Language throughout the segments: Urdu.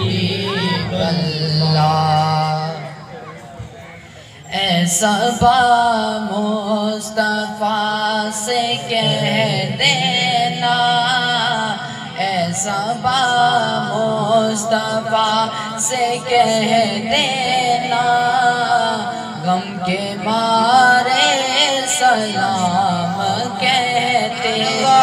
حبیب اللہ اے صبا مصطفیٰ سے کہہ دینا اے صبا مصطفیٰ سے کہہ دینا غم کے مارے سلام کہتے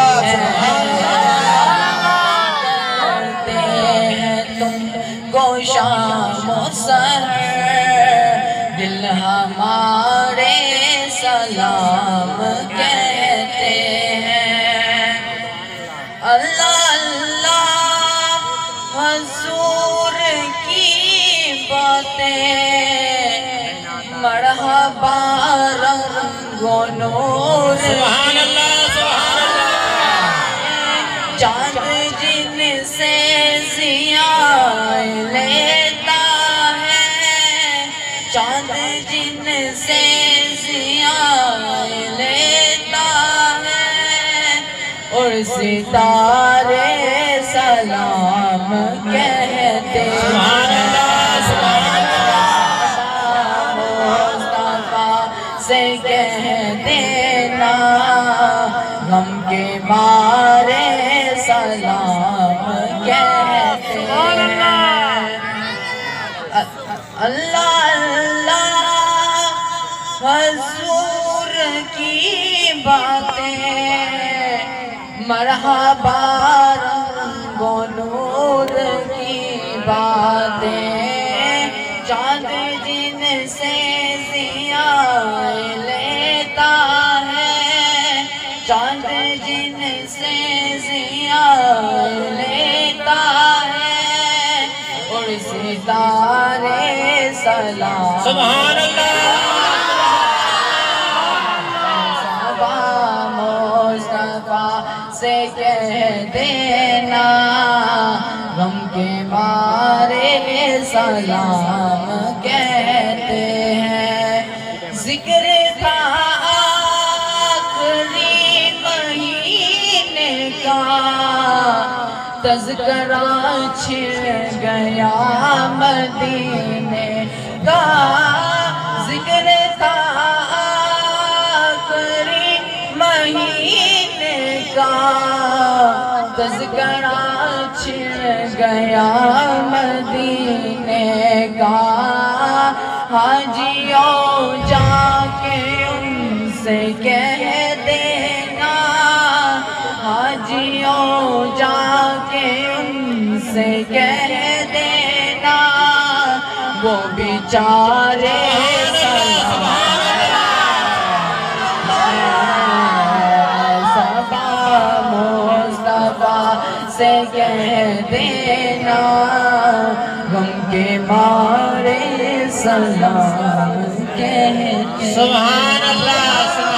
ہیں تم گوشام و سر دل ہمارے سلام کہتے ہیں اللہ اللہ حضور کی باتیں مرحبا رنگ و نور سبحان اللہ سبحان اللہ چاند جن سے ضیاء لیتا ہے چاند جن سے ضیاء لیتا ہے اور ستارے سلام کہتے ہیں سبحان اللہ سبحان مصطفیٰ سے کہہ دینا غم کے مارے سلام کہتے ہیں اللہ اللہ حضور کی باتیں مرحبا رنگ و نور کی باتیں چاند جن سے ضیاء لیتا ہے چاند جن سے ضیاء لیتا ہے اور ستارے سلام سبحان اللہ مصطفیٰ سے کہہ دینا غم کے مارے سلام کہتے ہیں ذکر تھا آخری مہینے کا تذکرہ چھڑ گیا مدینے کا ذکر تھا آخری مہینے کا تذکرہ چھڑ گیا مدینے کا حاجیوں جا کے ان سے کہہ دینا حاجیوں جا کے ان سے کہہ دینا وہ بیچارے صبا مصطفیٰ سے کہہ دینا غم کے مارے سلام کہتے ہیں سبحان اللہ